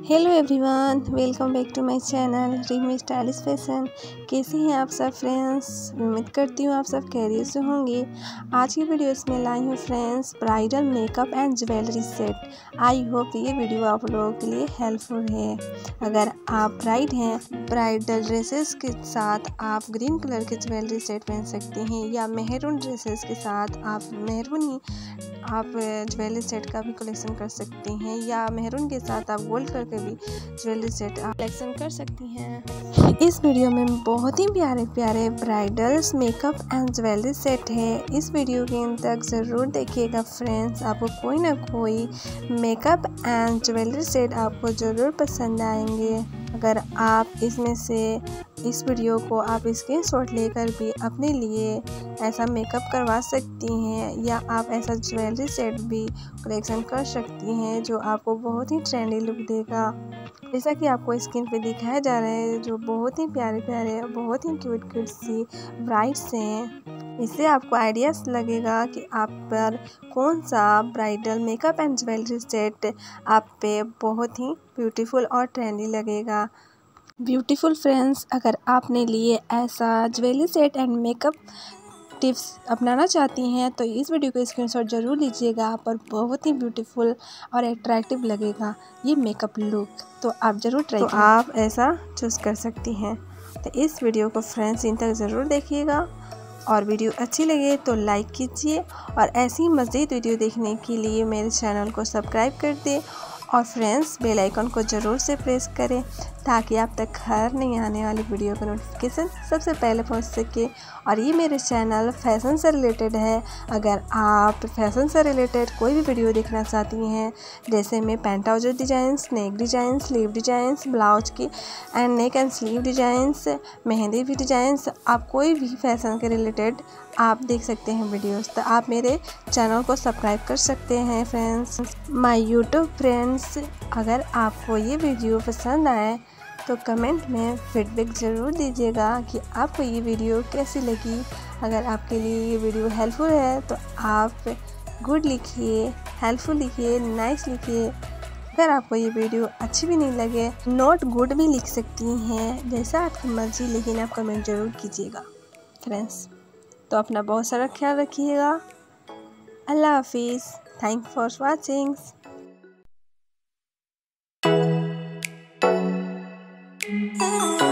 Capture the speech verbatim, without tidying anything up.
Hello everyone, welcome back to my channel Rimi stylish fashion. कैसे हैं आप सब फ्रेंड्स? उम्मीद करती हूँ आप सब खैरियत से होंगे। आज की वीडियो इसमें लाई हूँ friends bridal makeup and jewellery set. I hope ये वीडियो आप लोगों के लिए हेल्पफुल है। अगर आप ब्राइड हैं, ब्राइडल ड्रेसेस के साथ आप ग्रीन कलर के ज्वेलरी सेट पहन सकते हैं, या मेहरून ड्रेसेस के साथ आप मेहरून ही आप ज्वेलरी सेट का भी कलेक्शन कर सकते हैं, या मेहरून के साथ आप गोल्ड कलर के भी ज्वेलरी सेट आप कलेक्शन कर सकती हैं। इस वीडियो में बहुत ही प्यारे प्यारे bridals makeup and jewellery set है। इस वीडियो के अंत तक ज़रूर देखिएगा फ्रेंड्स, आपको कोई ना कोई मेकअप एंड ज्वेलरी सेट आपको ज़रूर पसंद आएंगे। अगर आप इसमें से इस वीडियो को आप स्क्रीनशॉट लेकर भी अपने लिए ऐसा मेकअप करवा सकती हैं, या आप ऐसा ज्वेलरी सेट भी कलेक्शन कर सकती हैं जो आपको बहुत ही ट्रेंडी लुक देगा। जैसा कि आपको स्क्रीन पे दिखाया जा रहा है, जो बहुत ही प्यारे प्यारे बहुत ही क्यूट क्यूट सी ब्राइड्स हैं। इससे आपको आइडियाज लगेगा कि आप पर कौन सा bridal makeup and jewellery set आप पे बहुत ही ब्यूटीफुल और ट्रेंडी लगेगा। ब्यूटीफुल फ्रेंड्स, अगर आपने लिए ऐसा jewellery set and makeup tips अपनाना चाहती हैं तो इस वीडियो को स्क्रीनशॉट ज़रूर लीजिएगा। आप पर बहुत ही ब्यूटीफुल और अट्रैक्टिव लगेगा ये मेकअप लुक, तो आप ज़रूर ट्राई तो आप ऐसा चूज़ कर सकती हैं। तो इस वीडियो को फ्रेंड्स इन तक ज़रूर देखिएगा, और वीडियो अच्छी लगे तो लाइक कीजिए, और ऐसी मज़ीद वीडियो देखने के लिए मेरे चैनल को सब्सक्राइब कर दें, और फ्रेंड्स बेल आइकन को ज़रूर से प्रेस करें ताकि आप तक हर नई आने वाली वीडियो का नोटिफिकेशन सबसे पहले पहुंच सके। और ये मेरे चैनल फैशन से रिलेटेड है। अगर आप फैशन से रिलेटेड कोई भी वीडियो देखना चाहती हैं, जैसे मैं pant trouser designs, neck designs, sleeve designs, blouse की and neck and sleeve designs, mehndi भी डिज़ाइंस, आप कोई भी फैशन के रिलेटेड आप देख सकते हैं वीडियोस, तो आप मेरे चैनल को सब्सक्राइब कर सकते हैं फ्रेंड्स। माय यूट्यूब फ्रेंड्स, अगर आपको ये वीडियो पसंद आए तो कमेंट में फीडबैक ज़रूर दीजिएगा कि आपको ये वीडियो कैसी लगी। अगर आपके लिए ये वीडियो हेल्पफुल है तो आप गुड लिखिए, हेल्पफुल लिखिए, नाइस लिखिए। अगर आपको ये वीडियो अच्छी भी नहीं लगे, नॉट गुड भी लिख सकती हैं, जैसा आपकी मर्जी, लेकिन आप कमेंट ज़रूर कीजिएगा फ्रेंड्स। तो अपना बहुत सारा ख्याल रखिएगा। अल्लाह हाफिज़। Thank for watching. Oh